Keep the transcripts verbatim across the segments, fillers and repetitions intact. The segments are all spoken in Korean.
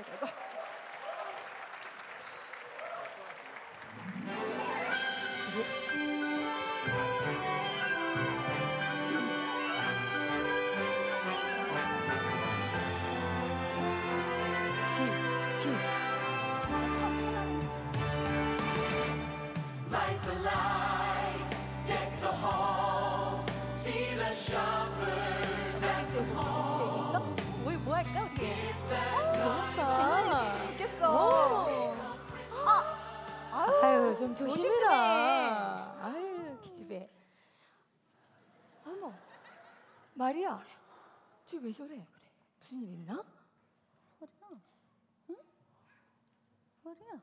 아이고. Light the lights, deck the halls, see the shoppers at the malls. 뭘, 뭐 할까 우리? It's that time. 재밌었으면 좋겠어. 아, 아유, 좀 조심해라. 조심해. 아유, 기집애. 어머, 마리아, 쟤 왜 저래? 그래. 무슨 일 있나? 마리아, 응? 마리아.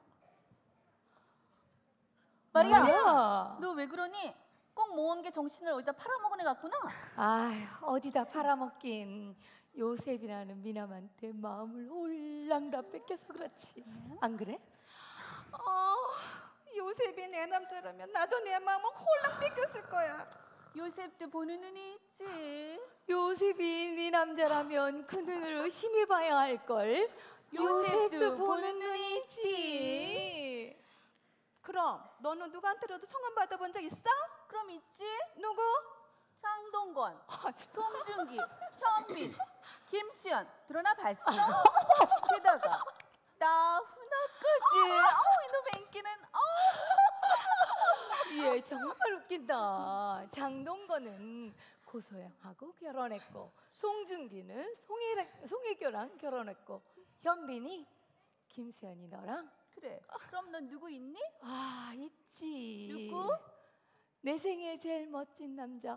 마리아, 마리아. 너 왜 그러니? 꼭 모은 게 정신을 어디다 팔아먹은 애 같구나. 아휴, 어디다 팔아먹긴. 요셉이라는 미남한테 마음을 홀랑 다 뺏겨서 그렇지. 안 그래? 어, 요셉이 내 남자라면 나도 내 마음을 홀랑 뺏겼을 거야. 요셉도 보는 눈이 있지. 요셉이 네 남자라면 그 눈을 의심해봐야 할걸. 요셉도 보는 눈이 있지. 그럼 너는 누구한테라도 청혼 받아본 적 있어? 그럼 있지. 누구? 장동건, 송중기, 현민, 김수현 드러나 봤어? 게다가 나 훈아까지. 어우, 이놈의 인기는. 얘 정말 웃긴다. 장동건은 고소영하고 결혼했고, 송중기는 송혜, 송혜교랑 결혼했고, 현빈이 김수현이 너랑. 그래. 그럼 넌 누구 있니? 아, 있지. 누구? 내 생애 제일 멋진 남자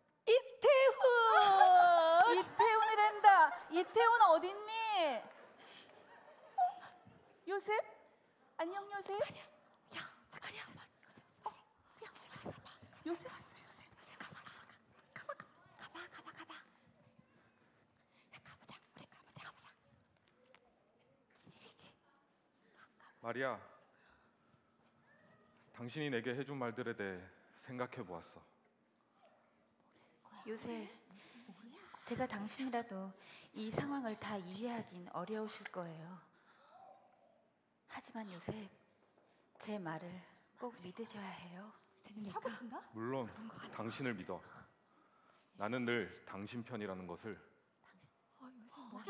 이태훈. 이태훈이란다. 이태훈 어딨니? 어? 요셉? 안녕 요셉. 야, 잠깐이야. 요셉, 요셉, 요셉, 요셉 왔어. 요셉. 가봐, 가봐, 가봐, 가봐, 가봐. 야, 가보자. 우리 가보자, 가보자. 무슨 일이지? 마리아, 당신이 내게 해준 말들에 대해 생각해 보았어. 요셉, 제가 당신이라도 이 상황을 다 이해하긴 어려우실 거예요. 하지만 요셉, 제 말을 꼭 믿으셔야 해요. 사고 쳤나? 물론 당신을 믿어. 나는 늘 당신 편이라는 것을. 아, 요셉 뭐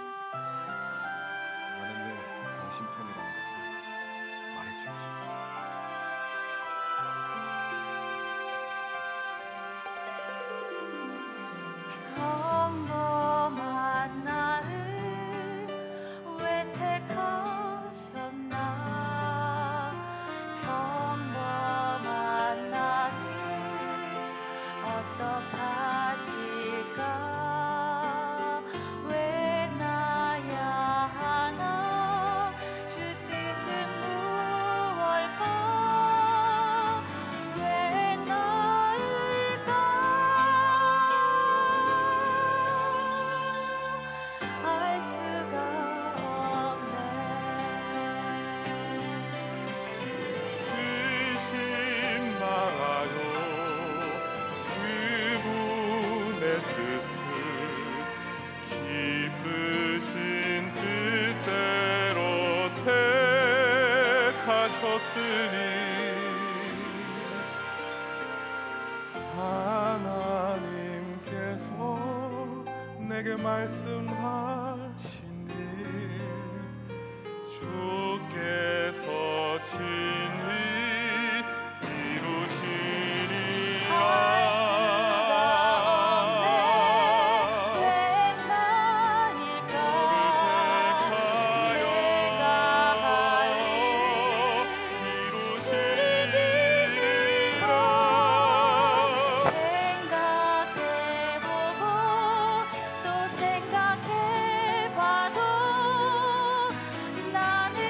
나는 늘 당신 편이라는 것을 말해주고 싶어. 평범한 나를 왜 택하셨나. 평범한 나를 어떡하실까. 왜 나야 하나. 주 뜻은 무엇일까. 왜 나일까. 알 수가 없네. 의심 말아요. 그분의 뜻을 기쁘신 뜻대로 택하셨으니 하나님께서 내게 말씀하신 일 주께서 친히 이루시리라. 왜 나일까. 내가 할 일 이루시리라. 생각해보고 또 생각해봐도 나는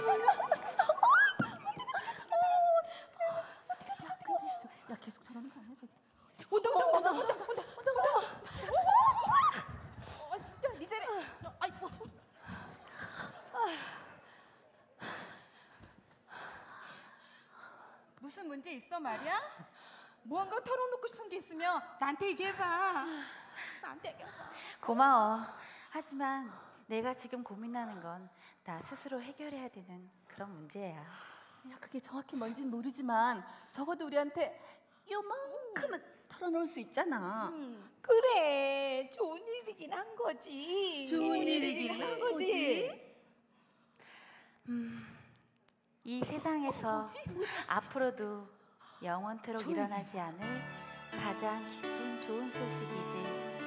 야, 계속 저러는 거 아니야, 저기? 온다, 온다, 온다, 온다, 온다, 온다, 온다, 온다. 야, 니 자리. 아이고. 무슨 문제 있어 말이야? 무언가 털어놓고 싶은 게 있으면 나한테 얘기해봐. 나한테 얘기해봐. 고마워. 하지만 내가 지금 고민하는 건 나 스스로 해결해야 되는 그런 문제야. 야, 그게 정확히 뭔지는 모르지만 적어도 우리한테 요만큼은 털어놓을 수 있잖아. 음, 그래, 좋은 일이긴 한 거지. 좋은 일이긴 한 거지. 음, 이 세상에서 뭐지? 뭐지? 앞으로도 영원토록 좋은 일어나지 않을 가장 기쁜 좋은 소식이지.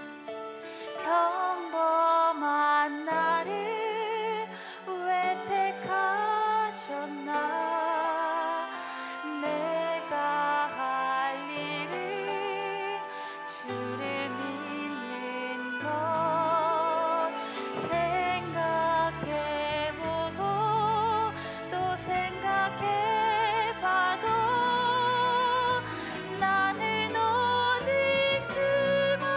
평범한 나를 왜 택하셨나. 내가 할 일은 주를 믿는 것. 생각해보고 또 생각해봐도 나는 오직 주만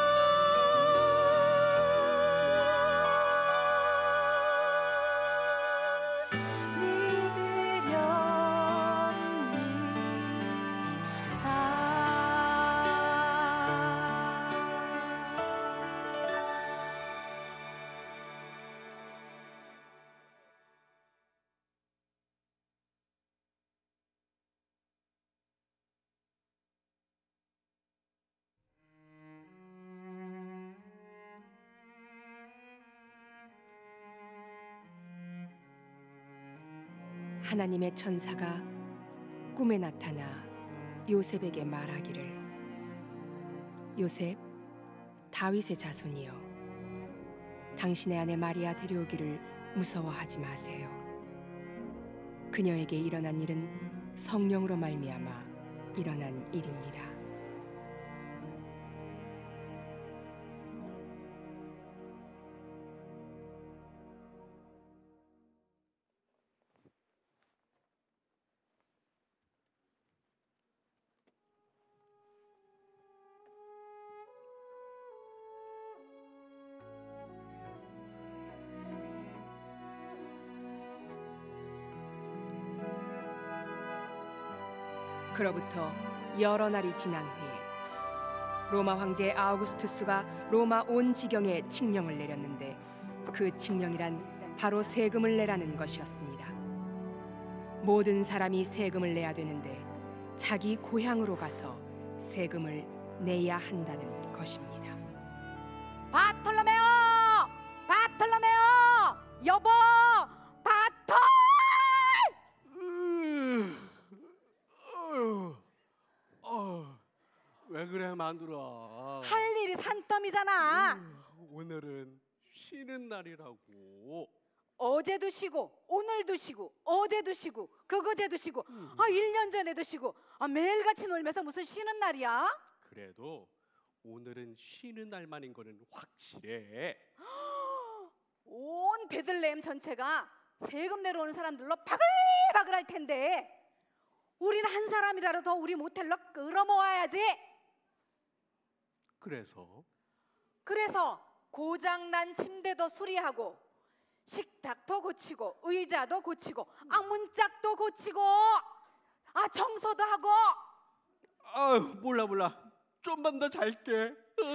하나님의 천사가 꿈에 나타나 요셉에게 말하기를, 요셉, 다윗의 자손이여, 당신의 아내 마리아 데려오기를 무서워하지 마세요. 그녀에게 일어난 일은 성령으로 말미암아 일어난 일입니다. 그로부터 여러 날이 지난 후에 로마 황제 아우구스투스가 로마 온 지경에 칙령을 내렸는데, 그 칙령이란 바로 세금을 내라는 것이었습니다. 모든 사람이 세금을 내야 되는데 자기 고향으로 가서 세금을 내야 한다는 것입니다. 바톨로메오! 바톨로메오! 여보! 바톨! 음, 어휴, 어, 왜 그래 만두라? 할 일이 산더미잖아. 음, 오늘은 쉬는 날이라고. 어제도 쉬고 오늘도 쉬고 어제도 쉬고 그거제도 쉬고 아 일 년 전에도 쉬고 아 매일같이 놀면서 무슨 쉬는 날이야? 그래도 오늘은 쉬는 날만인 거는 확실해. 온 베들레헴 전체가 세금 내러오는 사람들로 바글바글할 텐데 우리는 한 사람이라도 더 우리 모텔로 끌어모아야지. 그래서 그래서 고장난 침대도 수리하고 식탁도 고치고 의자도 고치고 아 문짝도 고치고 아 청소도 하고. 아유, 몰라 몰라. 좀만 더 잘게.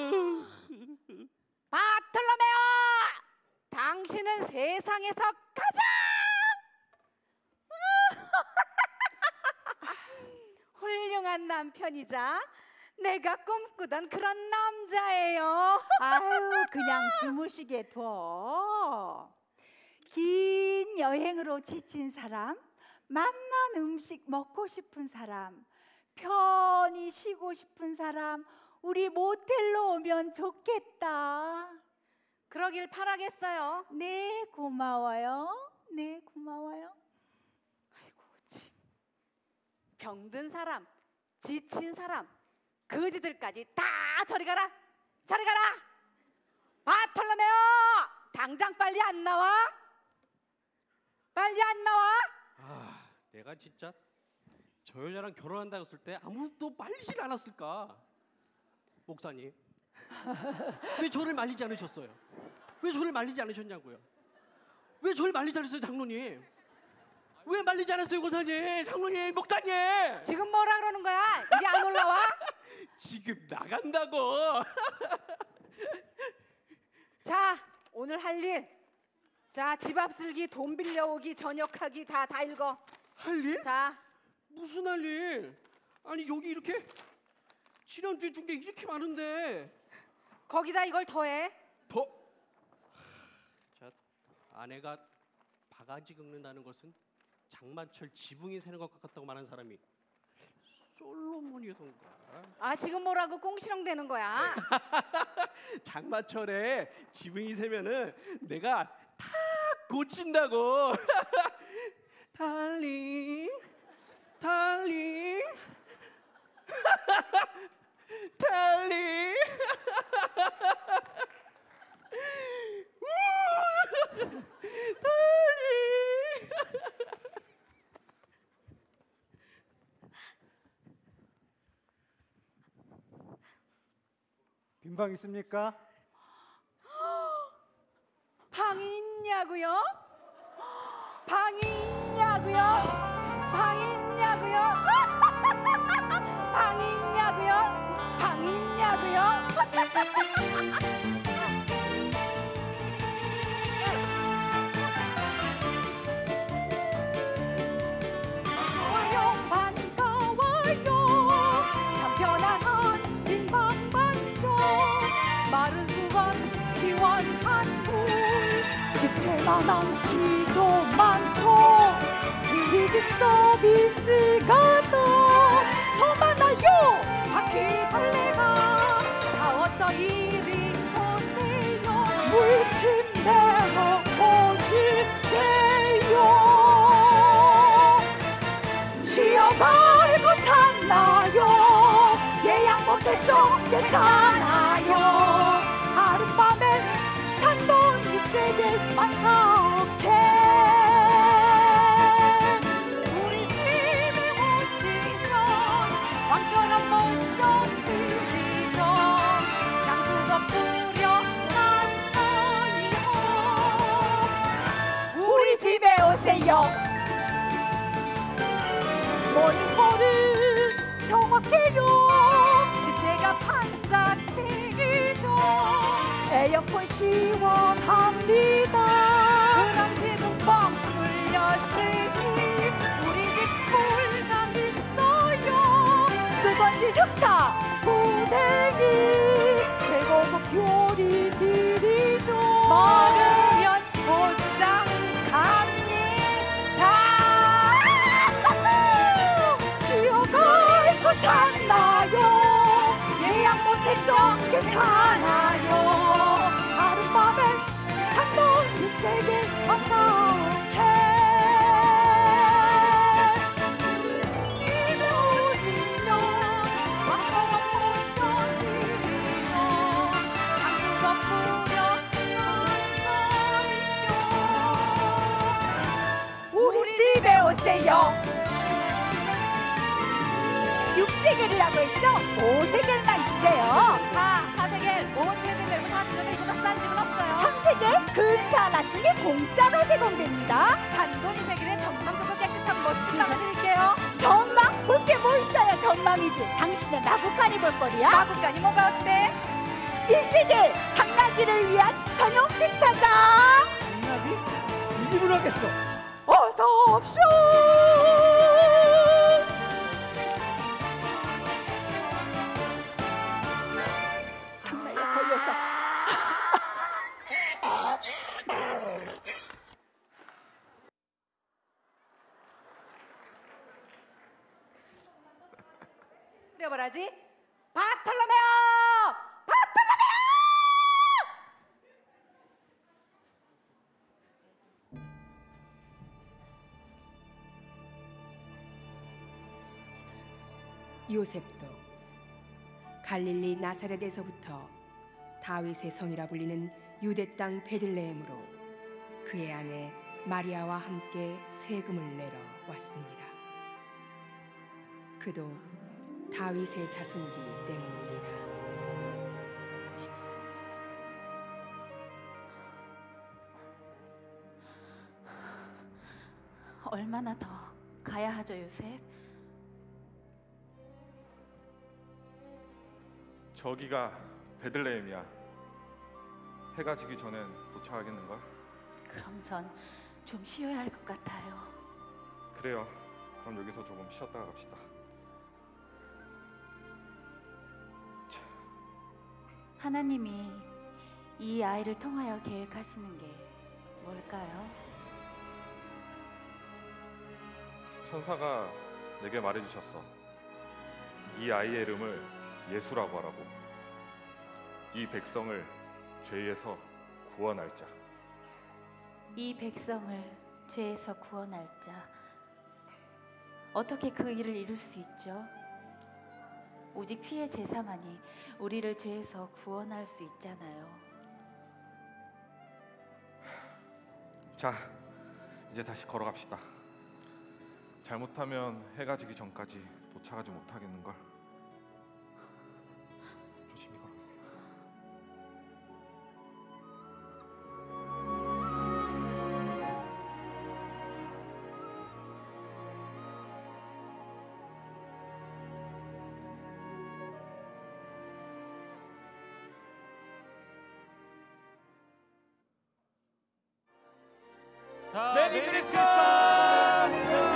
바톨로메오! 당신은 세상에서 가장 훌륭한 남편이자 내가 꿈꾸던 그런 남자예요. 아유, 그냥 주무시게 둬. 긴 여행으로 지친 사람, 맛난 음식 먹고 싶은 사람, 편히 쉬고 싶은 사람, 우리 모텔로 오면 좋겠다. 그러길 바라겠어요. 네, 고마워요. 네, 고마워요. 아이고, 참. 병든 사람, 지친 사람, 거지들까지 다 저리 가라, 저리 가라. 바톨로메오, 당장 빨리 안 나와? 빨리 안 나와? 아, 내가 진짜 저 여자랑 결혼한다고 했을 때 아무도 말리질 않았을까? 목사님, 왜 저를 말리지 않으셨어요? 왜 저를 말리지 않으셨냐고요? 왜 저를 말리지 않으셨어요, 장로님? 왜 말리지 않았어요, 고사님? 장로님, 목사님! 지금 뭐라 그러는 거야? 이제 안 올라와? 지금 나간다고. 자, 오늘 할 일. 자, 집 앞슬기, 돈 빌려오기, 저녁하기 다 다 읽어. 할 일? 자, 무슨 할 일? 아니 여기 이렇게 지난주에 준 게 이렇게 많은데 거기다 이걸 더해. 더? 자, 아내가 바가지 긁는다는 것은 장마철 지붕이 새는 것 같다고 말한 사람이 솔로몬이던가. 아, 지금 뭐라고 꽁시렁대는 거야? 장마철에 지붕이 새면은 내가 다 고친다고. 달링, 달링, 달링. 달링. 빈방 있습니까? 방이 있냐고요? 방이 있냐고요? 방이 있냐고요? 방이 있냐고요? 방이 있냐고요? 와요, 반가워요. 참 편안한 빈방 반쪽. 마른 수건 시원한 물. 집채만한 지도 많죠. 우리 집 서비스가 더, 더 많아요. 바퀴벌레가 다 어서 이리 오세요. 물침대로 오실게요. 쉬어갈 것 탔나요? 예약 못했죠? 괜찮아요. 하룻밤에 단돈 육세계만 사옥해. 우리 집에 오시면 왕처럼 모셔드리죠. 향수도 뿌려 놨어요. 우리 집에 오세요. 모닝콜을 정확해요. 집대가 반짝대기죠. 에어컨 시원합니다. 그럼 지금 뻥 뚫렸으니 우리 집 꿀감 있어요. 뜨거운 좋다 고댕이 제고급 요리 드리죠. 먹으면 곧장 갑니다. 쉬어갈 거 찾나요? 예약 못했죠? 괜찮아요. 하룻밤에 한번 육세계 왔다해. 집에 오시면 왕처럼 모셔드리죠. 향수도 뿌려 놨어요. 우리 집에 오세요. 육세겔이라고 했죠? 오세겔만 주세요. 사, 사세겔, 온패드 들고 다 드셔도 이보다 싼 집은 없어요. 삼세겔, 근사한 아침에 공짜로 제공됩니다. 단돈 이세겔에 전망서도 깨끗한 멋진 방을 드릴게요. 전망? 볼 게 뭐 있어요, 전망이지. 당신의 마구간이 볼 거리야? 마구간이 뭐가 어때? 일세겔, 당나귀를 위한 전용 주차장. 당나귀? 이 집으로 하겠어. 어서 옵쇼. 그래버라지. 바톨로메오! 바톨로메오! 요셉도 갈릴리 나사렛에서부터 다윗의 성이라 불리는 유대 땅 베들레헴으로 그의 아내 마리아와 함께 세금을 내러 왔습니다. 그도 다윗의 자손이기 때문입니다. 얼마나 더 가야 하죠, 요셉? 저기가 베들레헴이야. 해가 지기 전엔 도착하겠는걸? 그럼 전 좀 쉬어야 할 것 같아요. 그래요. 그럼 여기서 조금 쉬었다가 갑시다. 하나님이 이 아이를 통하여 계획하시는 게 뭘까요? 천사가 내게 말해주셨어. 이 아이의 이름을 예수라고 하라고. 이 백성을 죄에서 구원할 자. 이 백성을 죄에서 구원할 자. 어떻게 그 일을 이룰 수 있죠? 오직 피의 제사만이 우리를 죄에서 구원할 수 있잖아요. 자, 이제 다시 걸어갑시다. 잘못하면 해가 지기 전까지 도착하지 못하겠는걸. 조심히 걸어가세요. 메리 크리스마스!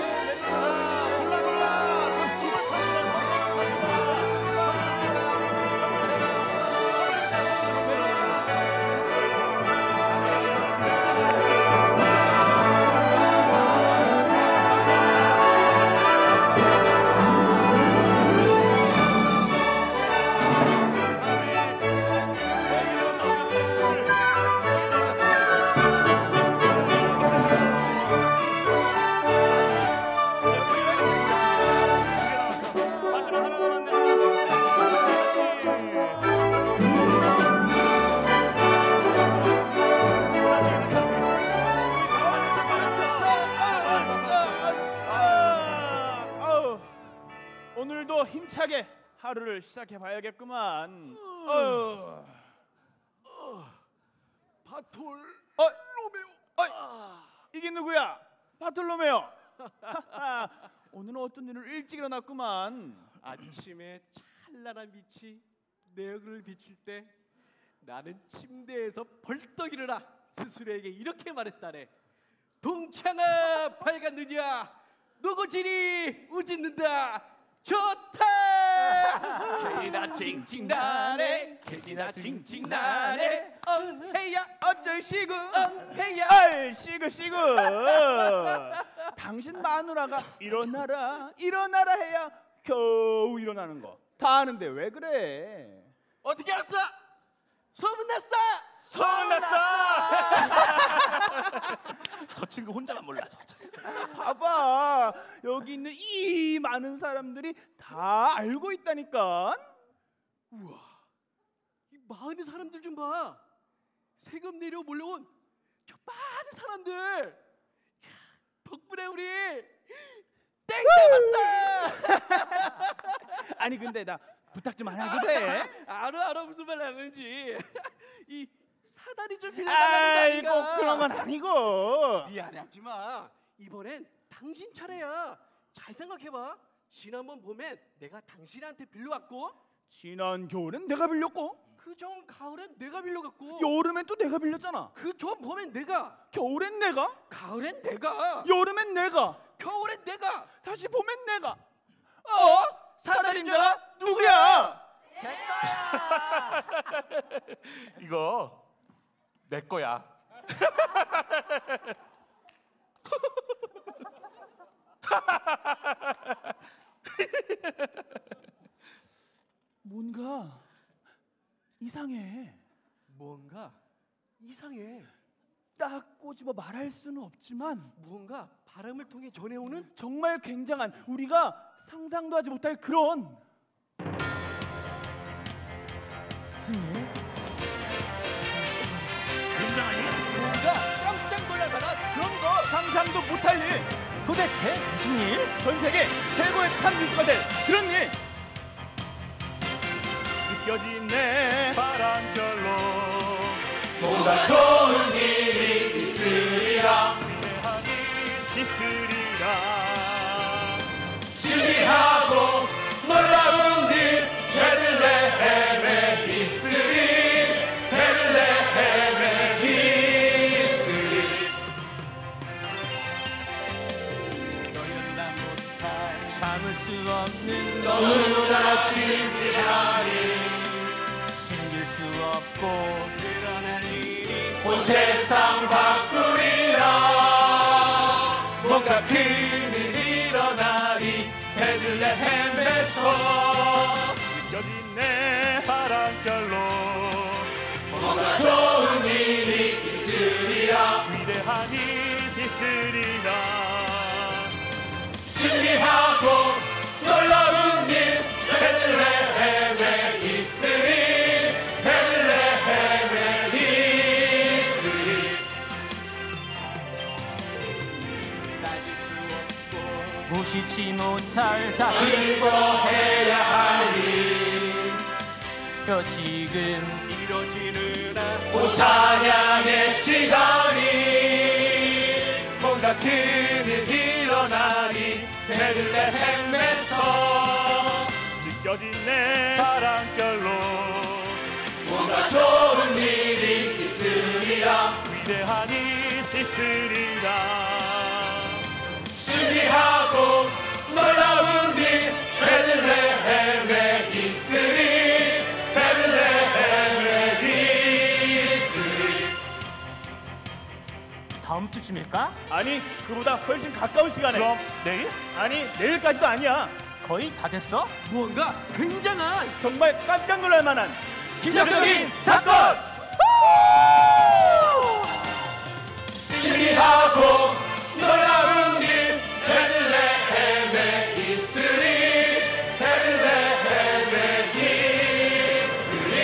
오늘도 힘차게 하루를 시작해 봐야겠구만. 어. 어, 바톨 어, 로메오. 어, 이게 누구야? 바톨로메오. 오늘은 어떤 일을 일찍 일어났구만. 아침에 찬란한 빛이 내 얼굴을 비출 때 나는 침대에서 벌떡 일어나 스스로에게 이렇게 말했다네. 동창아 밝았느냐? 누구지니 우짖는다. 좋다. 개나 징징나네, 개지나 징징나네. 엉해야 어쩔 시구, 엉해야. 얼 시구 시구. 당신 마누라가 일어나라 일어나라 해야 겨우 일어나는 거 다 아는데 왜 그래? 어떻게 알았어? 소문났어. 소문났어. 저 친구 혼자만 몰라. 저, 저. 봐봐, 여기 있는 이 많은 사람들이 다 알고 있다니까. 우와, 이 많은 사람들 좀 봐. 세금 내려 몰려온 저 많은 사람들. 야, 덕분에 우리 땡 잡았어. 아니 근데 나 부탁 좀 안 해도 돼? 알아 알아 무슨 말 하는지. 이 사다리 좀 빌려달라는 아이, 거 꼭 아닌가. 그런 건 아니고. 미안해 하지마. 이번엔 당신 차례야. 잘 생각해봐. 지난번 봄엔 내가 당신한테 빌려왔고, 지난 겨울엔 내가 빌렸고, 그 전 가을엔 내가 빌려갔고, 여름엔 또 내가 빌렸잖아. 그 전 봄엔 내가, 겨울엔 내가, 가을엔 내가, 여름엔 내가, 겨울엔 내가, 다시 봄엔 내가. 어? 사다림자가 누구야? 이거 내 거야. 뭔가 이상해. 뭔가 이상해. 딱 꼬집어 말할 수는 없지만 무언가 바람을 통해 전해오는 정말 굉장한, 우리가 상상도 하지 못할 그런 무슨 일? 굉장하니? 뭔가 깜짝 놀랄 만한 그런 상상도 못할 일. 도대체 무슨 일? 전 세계 최고의 탑 뉴스가 될 그런 일. 느껴지네 바람결로 뭔가 좋은 일이 있으리라. 위대한 일 있으리라. 신비하고 놀라운 일 베들레헴에 있으리. 베들레헴에 있으리. 너희나 못할 참을 수 없는 너무나 신비하니 숨길 수 없고 드러날 일이 온 세상 바꾸리라. 뭔가 큰일 일어나리. 베들레헴에서 느껴지네 바람결로 뭔가 좋은 일이 있으리라. 위대한 일 있으리라. 신비하고 놀라운 일 베들레헴에 있으리. 베들레헴에 있으리. 따질 수 없고 무시치 못할 다 기뻐해야 할 일. 저 지금 이루어지느라 온 찬양의 시간이. 뭔가 큰일 일어나니 베들레헴에서 느껴지네 바람결로 뭔가 좋은 일이 있으리라. 위대한 일 있으리라. 신비하고 놀라운 일 베들레헴에 있으리. 베들레헴에 있으리. 다음 주쯤일까? 아니 그보다 훨씬 가까운 시간에. 그럼 내일? 아니 내일까지도 아니야. 거의 다 됐어? 무언가 굉장한 정말 깜짝 놀랄 만한 기적적인 사건. 신비하고 놀라운 일 베들레헴에 있으리. 베들레헴에 있으리.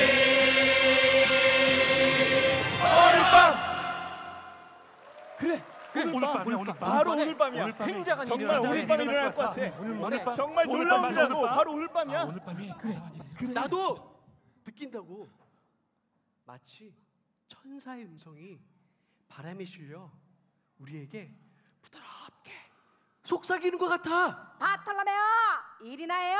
오늘 밤. 그래 그래 오늘 밤이야, 오늘 밤. 바로 오늘 오늘 밤이야. 오늘 밤에 굉장한 정말 정말 오늘 오늘 밤에 일어날 일어날 것 같아. 오늘 밤. 정말 오늘 놀라운 밤, 일이라고. 오늘 밤. 바로 오늘 밤이야. 아, 오늘 밤이 그래. 나도 느낀다고. 마치 천사의 음성이 바람에 실려 우리에게 부드럽게 속삭이는 것 같아. 바톨로메오 일이나 해요.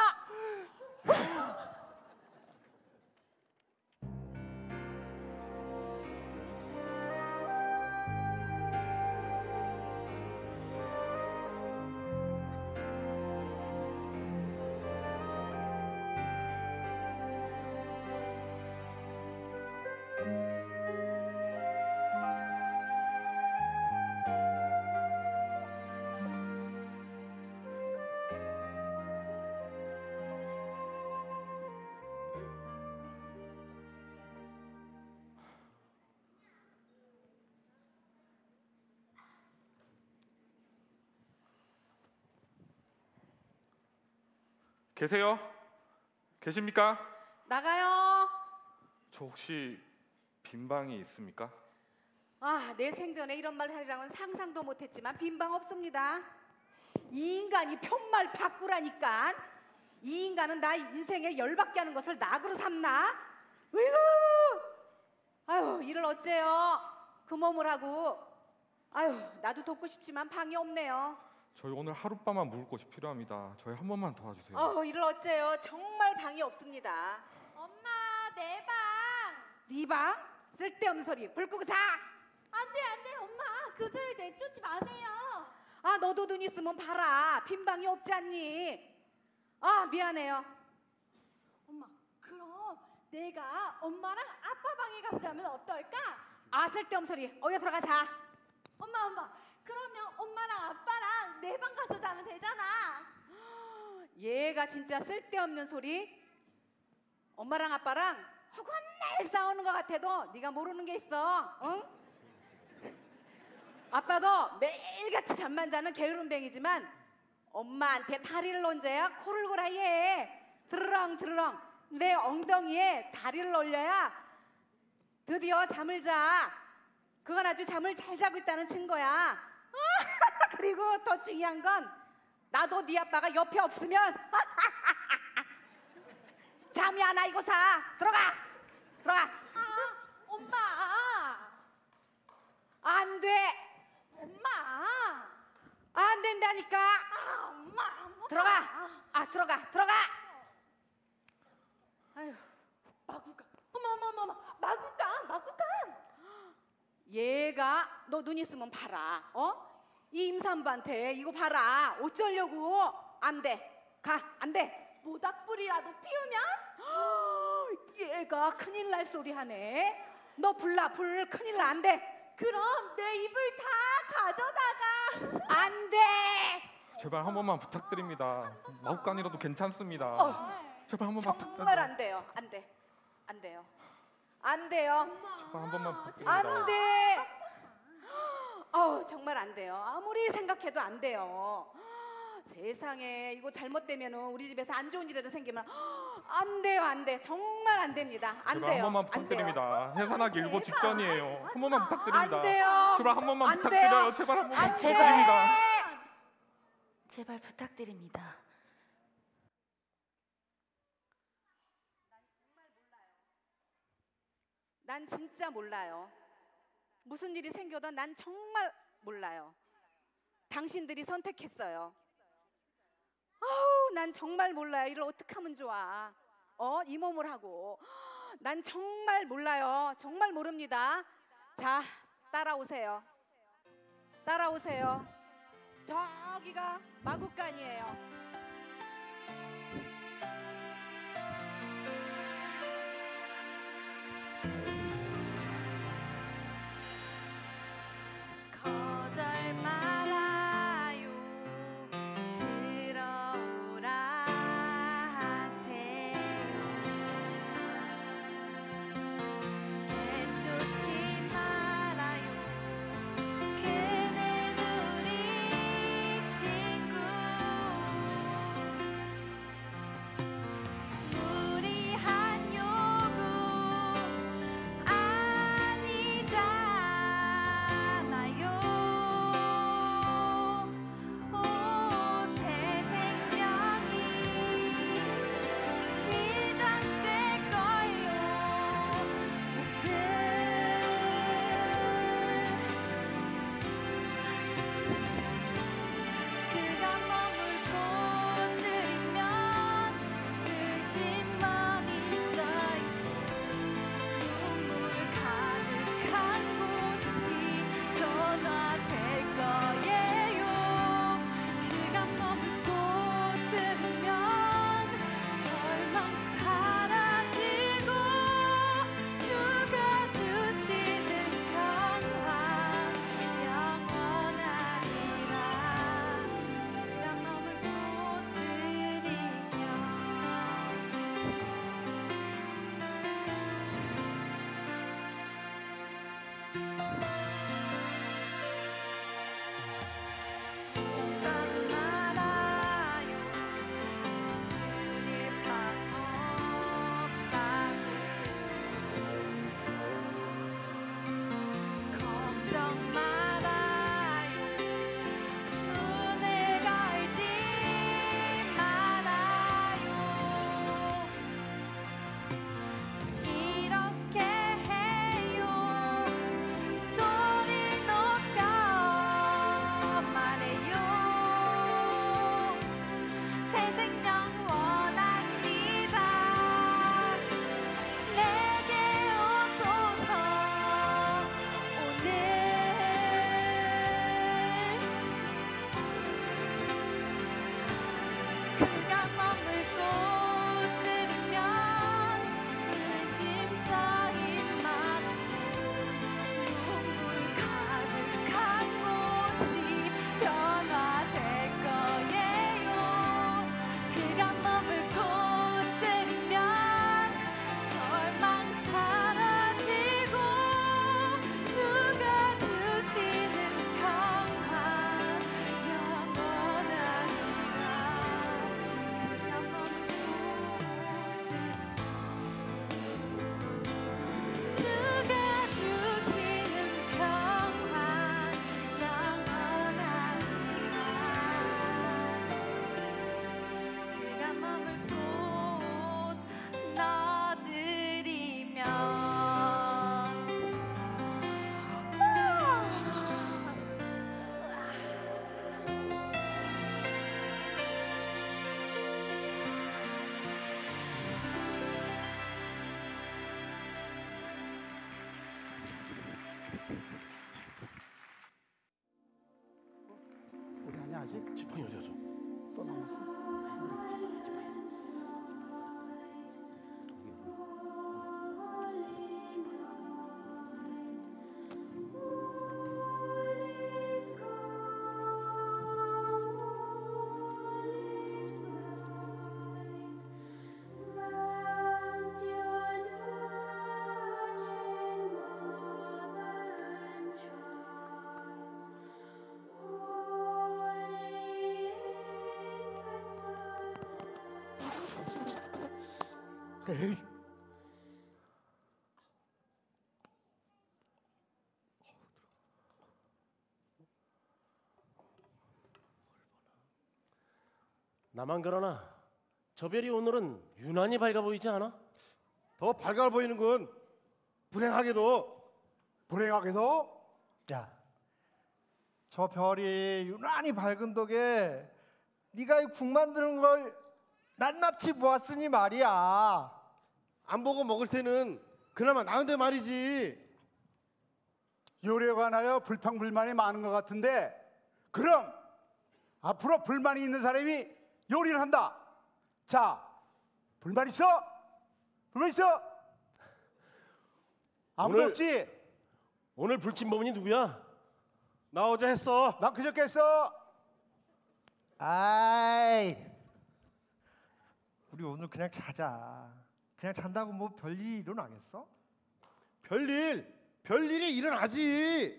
계세요? 계십니까? 나가요. 저 혹시 빈 방이 있습니까? 아, 내 생전에 이런 말 하리랑은 상상도 못했지만 빈방 없습니다. 이 인간이 편말 바꾸라니까. 이 인간은 나 인생에 열받게 하는 것을 낙으로 삼나? 으이구! 아유, 일을 어째요? 그 몸을 하고. 아유, 나도 돕고 싶지만 방이 없네요. 저희 오늘 하룻밤만 묵을 곳이 필요합니다. 저희 한 번만 도와주세요. 어, 일을 어째요? 정말 방이 없습니다. 엄마, 내 방. 네 방? 쓸데없는 소리. 불 끄고 자. 안 돼, 안 돼, 엄마. 그들을 내쫓지 마세요. 아, 너도 눈 있으면 봐라. 빈 방이 없지 않니? 아, 미안해요. 엄마, 그럼 내가 엄마랑 아빠 방에 가서 자면 어떨까? 아, 쓸데없는 소리. 어여 들어가 자. 엄마, 엄마. 그러면 엄마랑 아빠랑 내 방 가서 자면 되잖아. 얘가 진짜 쓸데없는 소리. 엄마랑 아빠랑 허건날 싸우는 것 같아도 네가 모르는 게 있어. 응? 아빠도 매일같이 잠만 자는 게으름뱅이지만 엄마한테 다리를 얹어야 코를 골아 얘. 드르렁 드르렁 내 엉덩이에 다리를 올려야 드디어 잠을 자. 그건 아주 잠을 잘 자고 있다는 증거야. 그리고 더 중요한 건 나도 네 아빠가 옆에 없으면 잠이 안 와. 이거 사. 들어가. 들어가. 아, 엄마. 안 돼. 엄마. 안 된다니까. 아, 엄마. 엄마. 들어가. 아, 들어가. 들어가. 아휴. 마구간. 어머 어머 어머 어머. 마구간. 마구간. 얘가 너 눈 있으면 봐라. 어? 이 임산부한테 이거 봐라. 어쩌려고? 안 돼. 가. 안 돼. 모닥불이라도 피우면? 얘가 큰일 날 소리 하네. 너 불나. 불 큰일 나. 안 돼. 그럼 내 입을 다 가져다가. 안 돼. 제발 한 번만 부탁드립니다. 마구간이라도 괜찮습니다. 어. 제발 한 번만 정말 부탁드립니다. 안 돼요. 안 돼. 안 돼요. 안 돼요. 제발 한 번만 부탁드립니다. 안 돼. 어, 정말 안 돼요. 아무리 생각해도 안 돼요. 세상에 이거 잘못되면 우리 집에서 안 좋은 일이라도 생기면 안 돼요. 안 돼. 정말 안 됩니다. 안 제발 돼요. 한 번만 안 돼요. 부탁드립니다. 해산하기 일보 직전이에요. 한 번만 부탁드립니다. 안 돼요. 제발 한 번만 안 부탁드려요. 돼요. 제발 한 번만 아, 제발. 부탁드립니다. 제발 부탁드립니다. 난 진짜 몰라요. 무슨 일이 생겨도 난 정말 몰라요. 당신들이 선택했어요. 아우, 난 정말 몰라요. 이걸 어떻게 하면 좋아? 어, 이 몸을 하고. 난 정말 몰라요. 정말 모릅니다. 자, 따라오세요. 따라오세요. 저기가 마구간이에요. 거절 말아요. 들어오라 하세요. 내쫓지 말아요. 그는 우리 친구. 갔지? 지팡이 어디 갔어? 또 남았어? 에이. 나만 그러나 저 별이 오늘은 유난히 밝아 보이지 않아? 더 밝아 보이는군. 불행하게도. 불행하게도? 야, 저 별이 유난히 밝은 덕에 네가 이 국 만드는 걸 낱낱이 보았으니 말이야. 안 보고 먹을 때는 그나마 나은데 말이지. 요리에 관하여 불평불만이 많은 것 같은데, 그럼 앞으로 불만이 있는 사람이 요리를 한다. 자, 불만 있어? 불만 있어? 아무도 오늘, 없지? 오늘 불침범이 누구야? 나 어제 했어. 난 그저께 했어. 아이, 우리 오늘 그냥 자자. 그냥 잔다고 뭐 별일이 일어나겠어? 별일? 별일이 일어나지.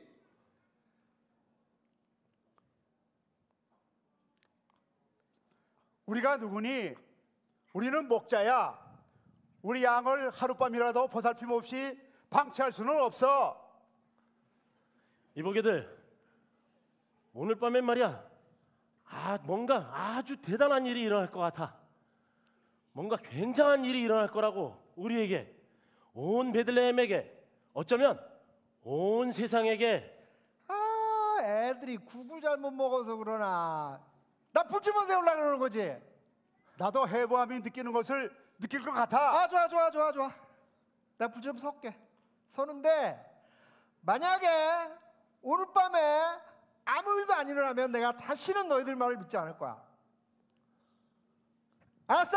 우리가 누구니? 우리는 목자야. 우리 양을 하룻밤이라도 보살핌 없이 방치할 수는 없어. 이보게들, 오늘 밤엔 말이야, 아 뭔가 아주 대단한 일이 일어날 것 같아. 뭔가 굉장한 일이 일어날 거라고. 우리에게, 온 베들레헴에게, 어쩌면 온 세상에게. 아, 애들이 국을 잘못 먹어서 그러나. 나 불침번 세우려고 그러는 거지. 나도 해부함이 느끼는 것을 느낄 것 같아. 아, 좋아 좋아 좋아 좋아. 나 불침 설게. 서는데 만약에 오늘 밤에 아무 일도 안 일어나면 내가 다시는 너희들 말을 믿지 않을 거야. 알았어?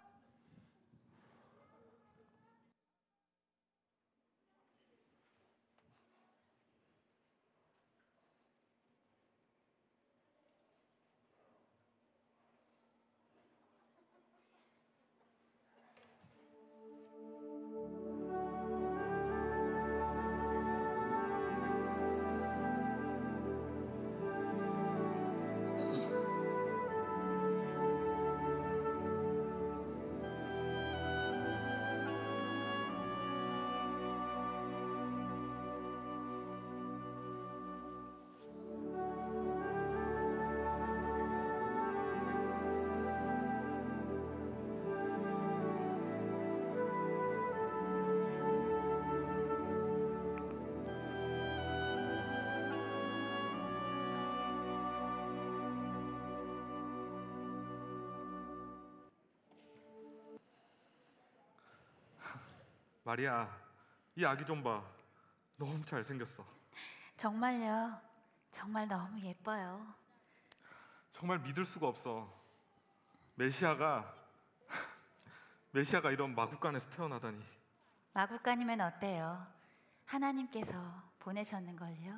마리아, 이 아기 좀 봐. 너무 잘생겼어. 정말요. 정말 너무 예뻐요. 정말 믿을 수가 없어. 메시아가 메시아가 이런 마구간에서 태어나다니. 마구간이면 어때요? 하나님께서 보내셨는걸요.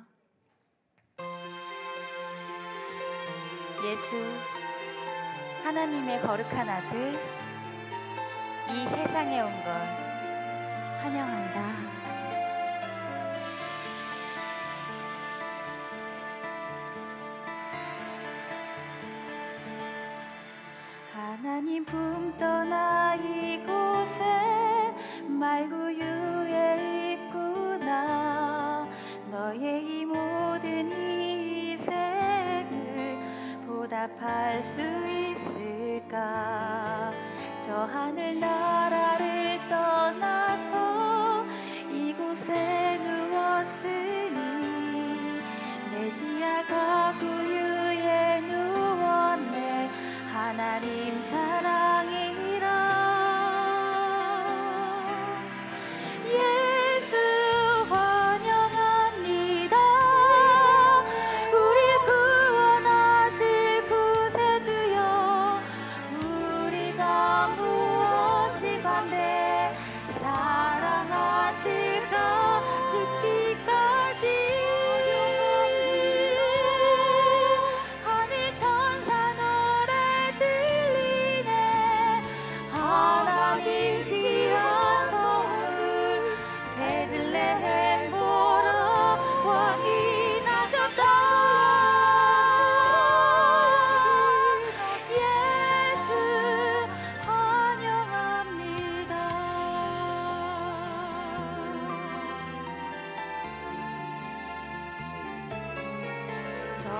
예수, 하나님의 거룩한 아들, 이 세상에 온 걸 환영한다. 하나님 품 떠나 이곳에 말구유에 있구나. 너의 이 모든 희생을 보답할 수 있을까? 저 하늘 나라를 떠나서 이곳에 누웠으니 메시아가 구유에 누웠네. 하나님 사랑이라. 예수 환영합니다. 우리 구원하실 분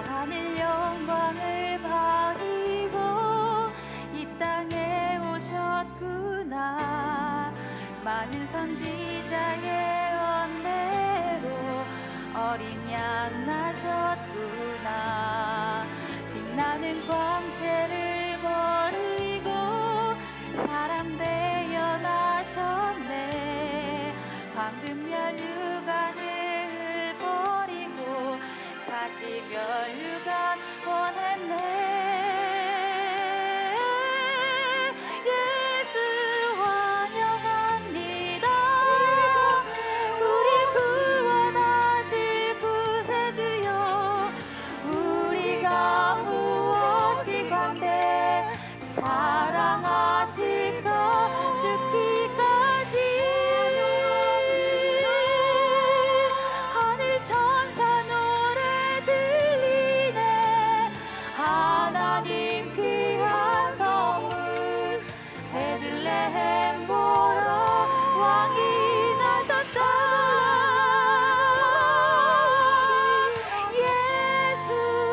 하늘 영광을 버리고 이 땅에 오셨구나. 많은 선지자의 언대로 어린 양 나셨구나. 빛나는 광채를 버리고 사람 되어 나셨네. 황금 면류관을 버리고 가시 면류관 보냈네. 예수 환영합니다. 우리 구원하실 구세주여. 우리가 무엇이 광대 사랑하실까 죽기까지. 하늘 천사 노래 들리네. 하나님 귀한 성물 베들레헴 보러 왕이 나셨다. 예수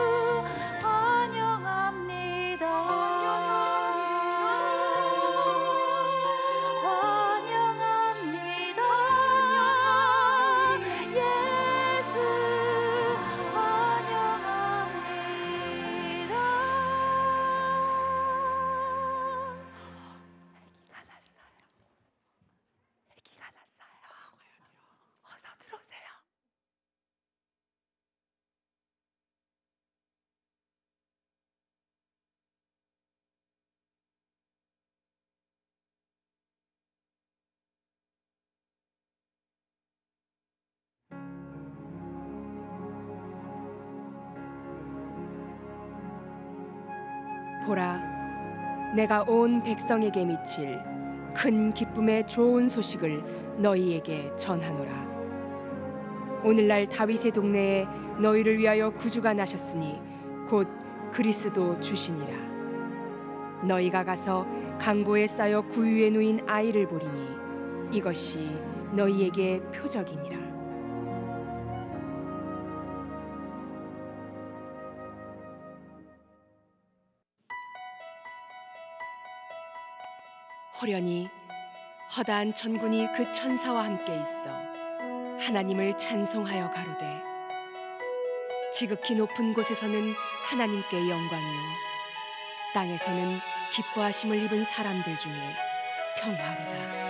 환영합니다. 환영합니다. 예수 환영합니다. 아기가 났어요. 어서 들어오세요. 보라, 내가 온 백성에게 미칠 큰 기쁨의 좋은 소식을 너희에게 전하노라. 오늘날 다윗의 동네에 너희를 위하여 구주가 나셨으니 곧 그리스도 주시니라. 너희가 가서 강보에 쌓여 구유에 누인 아이를 보리니 이것이 너희에게 표적이니라. 호련히 허다한 천군이 그 천사와 함께 있어 하나님을 찬송하여 가로되, 지극히 높은 곳에서는 하나님께 영광이요 땅에서는 기뻐하심을 입은 사람들 중에 평화로다.